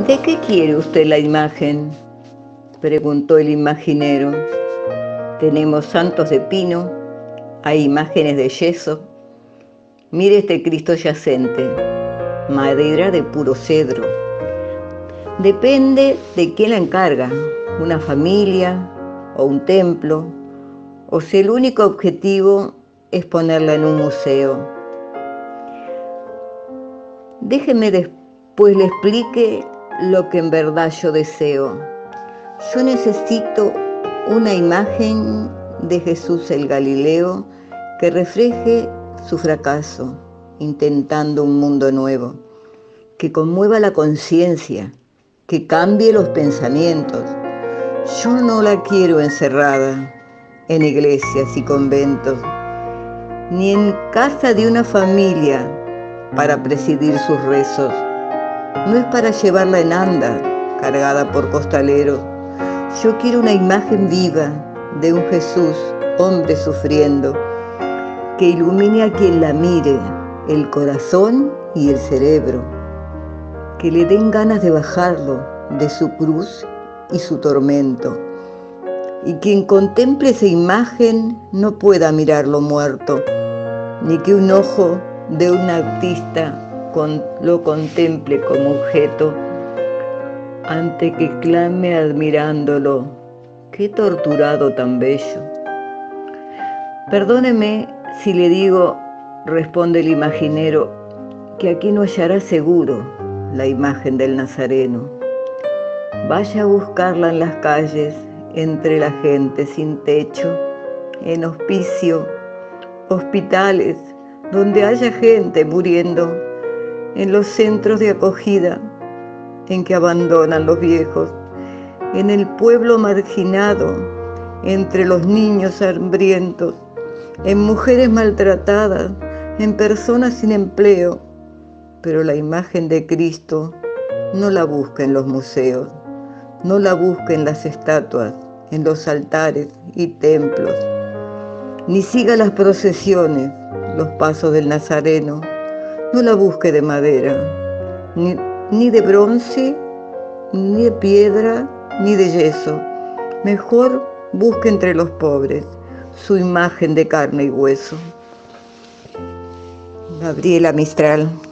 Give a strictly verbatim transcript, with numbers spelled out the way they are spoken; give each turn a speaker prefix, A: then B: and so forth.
A: ¿De qué quiere usted la imagen?, preguntó el imaginero. Tenemos santos de pino, hay imágenes de yeso. Mire este Cristo yacente, madera de puro cedro. Depende de quién la encarga, una familia o un templo, o si el único objetivo es ponerla en un museo. Déjeme después le explique lo que en verdad yo deseo. Yo necesito una imagen de Jesús el Galileo que refleje su fracaso, intentando un mundo nuevo, que conmueva la conciencia, que cambie los pensamientos. Yo no la quiero encerrada en iglesias y conventos, ni en casa de una familia para presidir sus rezos. No es para llevarla en anda, cargada por costaleros. Yo quiero una imagen viva de un Jesús, hombre sufriendo, que ilumine a quien la mire, el corazón y el cerebro, que le den ganas de bajarlo de su cruz y su tormento. Y quien contemple esa imagen no pueda mirarlo muerto, ni que un ojo de un artista con, lo contemple como objeto, ante que clame admirándolo: ¡qué torturado tan bello! Perdóneme si le digo, responde el imaginero, que aquí no hallará seguro la imagen del Nazareno. Vaya a buscarla en las calles, entre la gente sin techo, en hospicio, hospitales, donde haya gente muriendo, en los centros de acogida en que abandonan los viejos, en el pueblo marginado, entre los niños hambrientos, en mujeres maltratadas, en personas sin empleo. Pero la imagen de Cristo no la busca en los museos, no la busca en las estatuas, en los altares y templos, ni siga las procesiones, los pasos del Nazareno. No la busque de madera, ni, ni de bronce, ni de piedra, ni de yeso. Mejor busque entre los pobres su imagen de carne y hueso. Gabriela Mistral.